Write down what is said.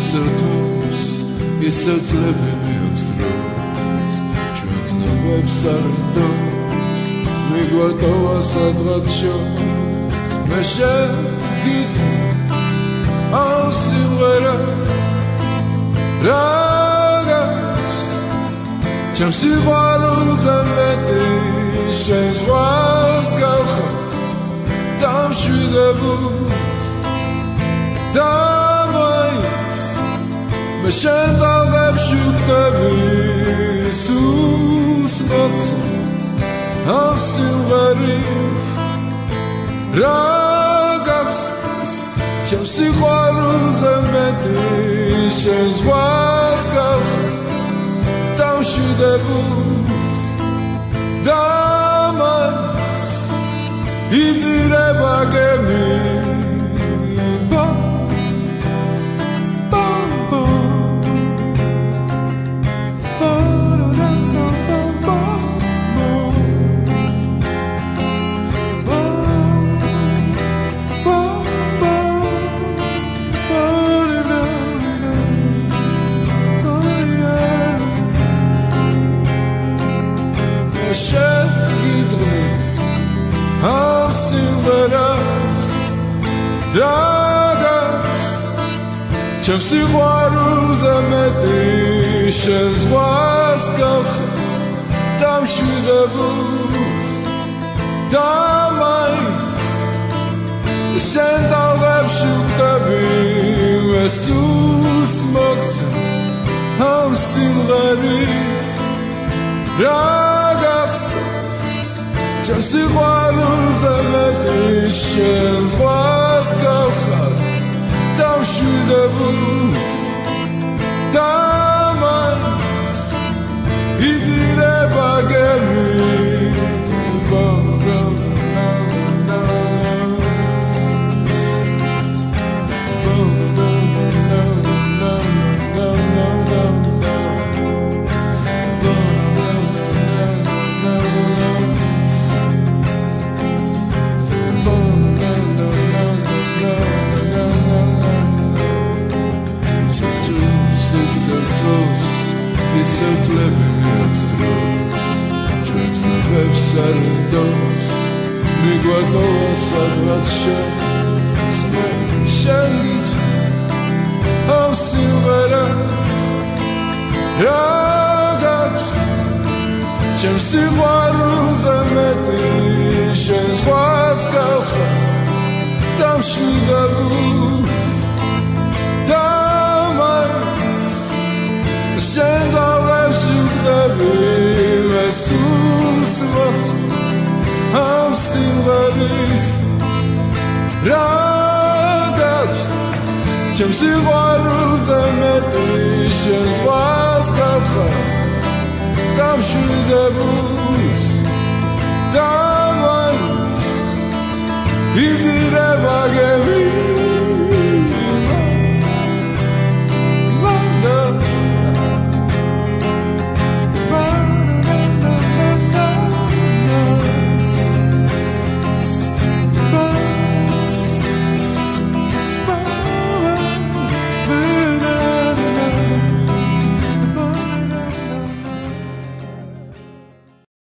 ისეთოს ისე წლები აქვს დროს ჩვენ გზნობებს არ ვდო მიგვატოვა სადღაც შორს მე შეგიძლ ამ სიმღერას რაგაც ჩემ სიყვარულზე მეტი შენ ზღვას გავხარ დამშვიდებულს და მაინც მე შენ ტალღებში ვხვდები სულს მოგცა ამ სიმღერით რაგაც ჩემ სიყვარულზე მეტი შენ ზღვას გავხარ დამშვიდებულს და მაინც იზრდება გემი რაგაც ჩემ სიყვარულზე მეტი შენ ზღვას გავხარ დამშვიდებულს და მაინც შენ ტალღებში ვხვდები მე სულს მოგცა ამ სიმღერით რაგაც ჩემ სიყვარულზე მეტი შენ ზღვას გავხარ დამშვიდებულს და მაინც იზრდება გემი ისევ წლები აქვს დროს ჩვენ გზნობებს არ ვდოს მიგვატოვა სადღაც შორს მე შეგიძლ ამ სიმღერას რაგაც ჩემ სიყვარულზე მეტი შენ ზღვას გავხარ დამშვიდებულს და მაინც შენ ტალღებში ვხვდები მე სულს მოგცა ამ სიმღერით რაგაც ჩემ სიყვარულზე მეტი შენ ზღვას გავხარ დამშვიდებულს და მაინც იზრდება გემი